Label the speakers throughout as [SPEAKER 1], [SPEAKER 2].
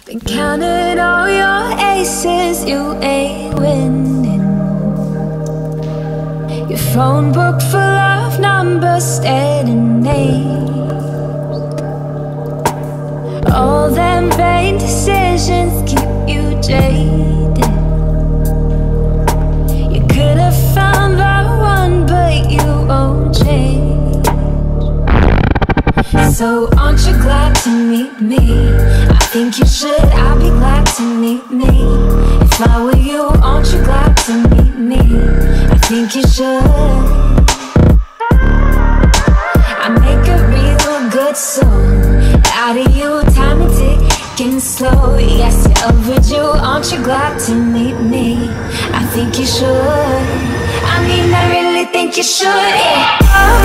[SPEAKER 1] Been counting all your aces, you ain't winning. Your phone book full of numbers, staring names. All them vain decisions keep you jaded. You could have found the one, but you won't change. So aren't you glad to meet me? I think you should, I'll be glad to meet me. If I were you, aren't you glad to meet me? I think you should. I make a real good song out of you, time and ticking slow. Yes, you're overdue, aren't you glad to meet me? I think you should. I mean, I really think you should, yeah.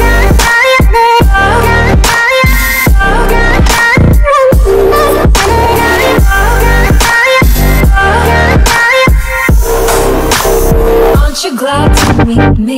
[SPEAKER 1] Aren't you glad to meet me?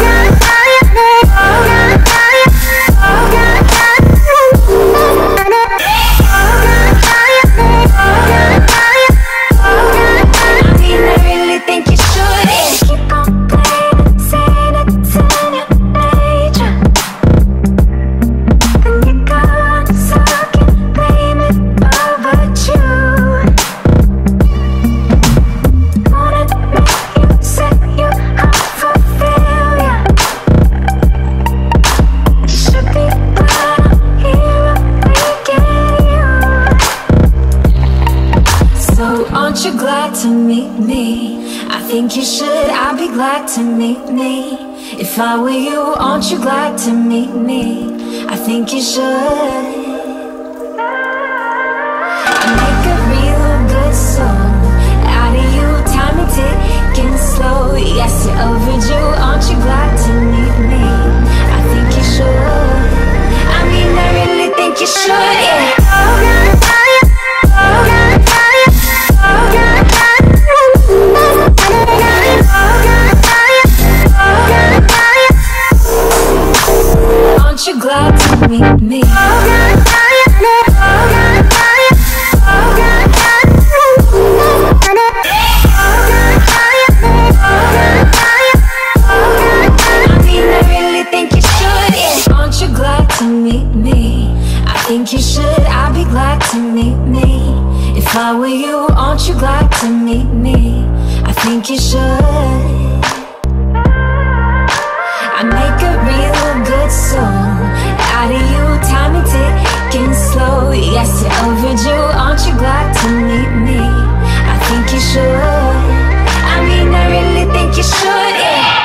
[SPEAKER 1] Aren't you glad to meet me? I think you should, I'll be glad to meet me. If I were you, aren't you glad to meet me? I think you should. I make a real good song out of you, time and ticking slow. Yes, you're overdue, aren't you glad to meet me? I think you should. I mean, I really think you should, yeah. Aren't you glad to meet me? I mean, I really think you should, yeah. Aren't you glad to meet me? I think you should, I'll be glad to meet me. If I were you, aren't you glad to meet me? I think you should. I make a real good song out of you, time and ticking slow. Yes, you're overdue, aren't you glad to meet me? I think you should. I mean, I really think you should, yeah.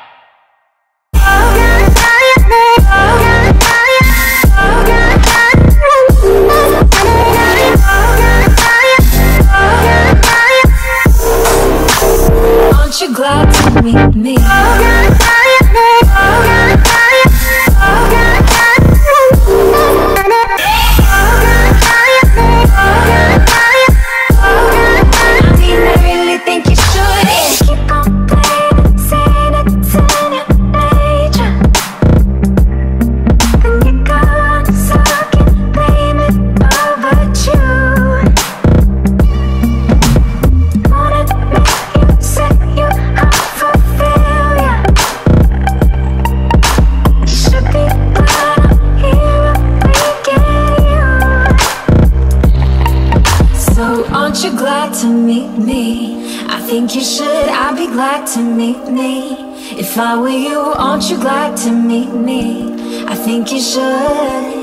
[SPEAKER 1] Aren't you glad to meet me? Aren't you glad to meet me? I think you should, I'll be glad to meet me. If I were you, aren't you glad to meet me? I think you should.